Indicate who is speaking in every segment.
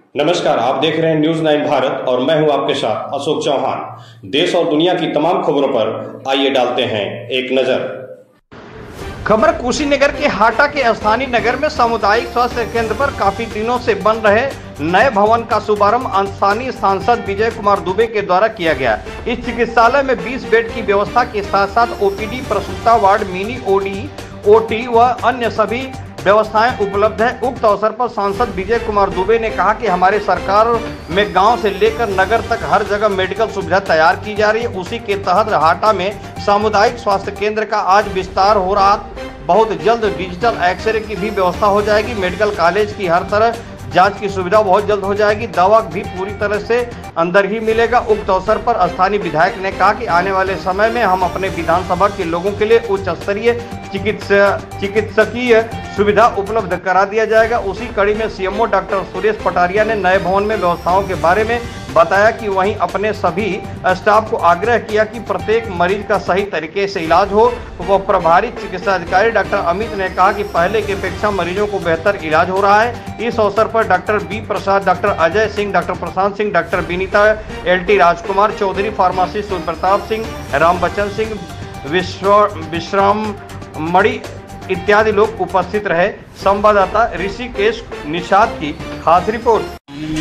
Speaker 1: नमस्कार, आप देख रहे हैं न्यूज 9 भारत और मैं हूं आपके साथ अशोक चौहान। देश और दुनिया की तमाम खबरों पर आइए डालते हैं एक नजर।
Speaker 2: खबर कुशीनगर के हाटा के स्थानीय नगर में सामुदायिक स्वास्थ्य केंद्र पर काफी दिनों से बन रहे नए भवन का शुभारंभ स्थानीय सांसद विजय कुमार दुबे के द्वारा किया गया। इस चिकित्सालय में 20 बेड की व्यवस्था के साथ साथ ओपीडी, प्रसूता वार्ड, मिनी ओटी व अन्य सभी व्यवस्थाएं उपलब्ध है। उक्त अवसर पर सांसद विजय कुमार दुबे ने कहा कि हमारे सरकार में गांव से लेकर नगर तक हर जगह मेडिकल सुविधा तैयार की जा रही है। उसी के तहत हाटा में सामुदायिक स्वास्थ्य केंद्र का आज विस्तार हो रहा। बहुत जल्द डिजिटल एक्सरे की भी व्यवस्था हो जाएगी। मेडिकल कॉलेज की हर तरह जांच की सुविधा बहुत जल्द हो जाएगी। दवा भी पूरी तरह से अंदर ही मिलेगा। उक्त अवसर पर स्थानीय विधायक ने कहा कि आने वाले समय में हम अपने विधानसभा के लोगों के लिए उच्च स्तरीय चिकित्सकीय सुविधा उपलब्ध करा दिया जाएगा। उसी कड़ी में सीएमओ डॉक्टर सुरेश पटारिया ने नए भवन में व्यवस्थाओं के बारे में बताया कि वहीं अपने सभी स्टाफ को आग्रह किया कि प्रत्येक मरीज का सही तरीके से इलाज हो। वो प्रभारी चिकित्सा अधिकारी डॉक्टर अमित ने कहा कि पहले की अपेक्षा मरीजों को बेहतर इलाज हो रहा है। इस अवसर पर doctor B Prasad, doctor Ajay Singh, doctor Prashant Singh, doctor Vinita, LT Rajkumar Chaudhary, pharmacist Surya Pratap Singh, Ram Bachchan Singh, Vishram Mani इत्यादि लोग उपस्थित रहे। संवाददाता ऋषिकेश निषाद की खास रिपोर्ट।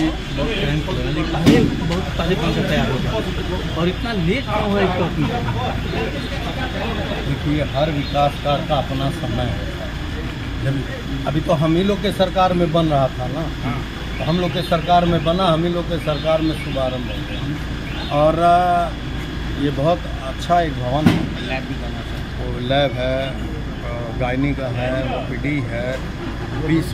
Speaker 3: बहुत सारे काम से तैयार होगा और इतना लेट क्यों है इसको?
Speaker 4: देखिए, हर विकास कार्य का अपना समय है। जब अभी तो हम ही लोग के सरकार में बन रहा था ना, तो हम लोग के सरकार में बना, हम ही लोग के सरकार में शुभारंभ हो गया। और ये बहुत अच्छा एक भवन है।
Speaker 3: लैब भी बना था,
Speaker 4: वो लैब है, गायनी का है, ओपीडी है, 20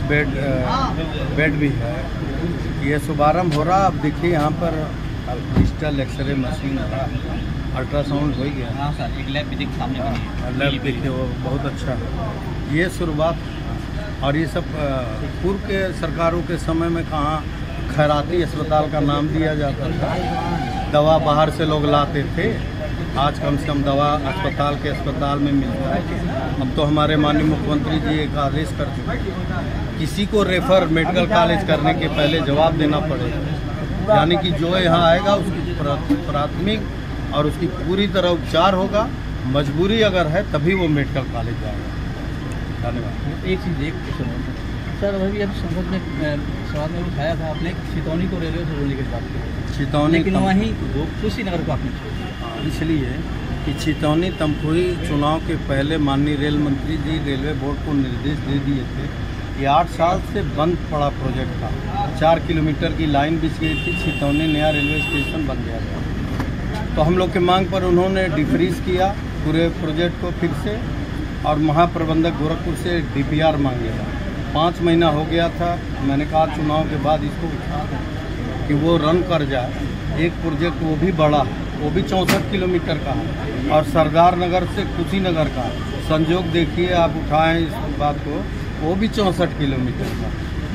Speaker 4: बेड भी है। ये शुभारंभ हो रहा। अब देखिए यहाँ पर डिजिटल एक्सरे मशीन है, अल्ट्रासाउंड हो गया।
Speaker 3: हाँ सर, एक लैब भी देख सामने बनी है।
Speaker 4: लैब देखिए वो बहुत अच्छा है। ये शुरुआत, और ये सब पूर्व के सरकारों के समय में कहाँ खैराती अस्पताल का नाम दिया जाता था। दवा बाहर से लोग लाते थे। आज कम से कम दवा अस्पताल में मिलता है। अब तो हमारे माननीय मुख्यमंत्री जी एक आदेश कर चुके हैं, किसी को रेफर मेडिकल कॉलेज करने के पहले जवाब देना पड़ेगा। यानी कि जो यहाँ आएगा उसकी प्राथमिक और उसकी पूरी तरह उपचार होगा। मजबूरी अगर है तभी वो मेडिकल कॉलेज जाएगा। धन्यवाद।
Speaker 3: एक चीज़ सर, अभी अब संसद में सवाल में उठाया था आपने छितौनी को रेलवे से जोड़ने की बात की।
Speaker 4: छितौनी,
Speaker 3: लेकिन वहीं कुशीनगर को आपने
Speaker 4: इसलिए कि छितौनी तमकुही चुनाव के पहले माननीय रेल मंत्री जी रेलवे बोर्ड को निर्देश दे दिए थे। ये 8 साल से बंद पड़ा प्रोजेक्ट था। 4 किलोमीटर की लाइन बिछ गई थी। छितौनी नया रेलवे स्टेशन बन गया था। तो हम लोग के मांग पर उन्होंने डिफ्रीज किया पूरे प्रोजेक्ट को फिर से, और महाप्रबंधक गोरखपुर से डीपीआर मांगेगा। 5 महीना हो गया था। मैंने कहा चुनाव के बाद इसको उठा कि वो रन कर जाए। एक प्रोजेक्ट वो भी बड़ा है, वो भी 64 किलोमीटर का है, और सरदार नगर से कुशीनगर का संजोग देखिए आप, उठाएं इस बात को, वो भी 64 किलोमीटर का।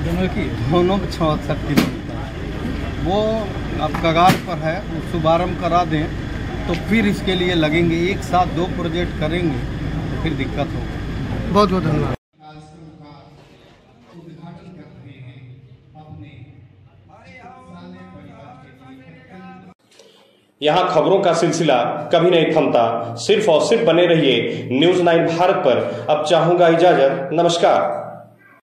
Speaker 4: दोनों 64 किलोमीटर। वो अब कगार पर है, वो शुभारम्भ करा दें तो फिर इसके लिए लगेंगे। एक साथ 2 प्रोजेक्ट करेंगे तो फिर दिक्कत होगी।
Speaker 2: बहुत बहुत धन्यवाद।
Speaker 1: यहाँ खबरों का सिलसिला कभी नहीं थमता। सिर्फ और सिर्फ बने रहिए न्यूज 9 भारत पर। अब चाहूंगा इजाजत। नमस्कार।